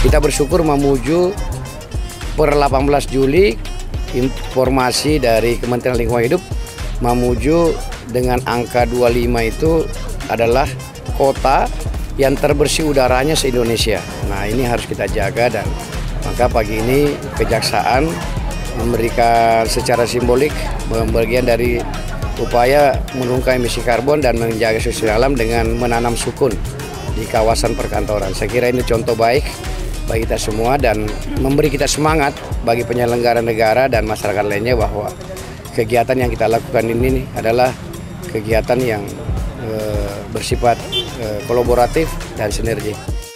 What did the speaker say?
Kita bersyukur menuju per 18 Juli informasi dari Kementerian Lingkungan Hidup Mamuju dengan angka 25 itu adalah kota yang terbersih udaranya se-Indonesia. Nah, ini harus kita jaga, dan maka pagi ini Kejaksaan memberikan secara simbolik bagian dari upaya menurunkan emisi karbon dan menjaga sosial alam dengan menanam sukun di kawasan perkantoran. Saya kira ini contoh baik bagi kita semua dan memberi kita semangat bagi penyelenggara negara dan masyarakat lainnya bahwa kegiatan yang kita lakukan ini adalah kegiatan yang bersifat kolaboratif dan sinergi.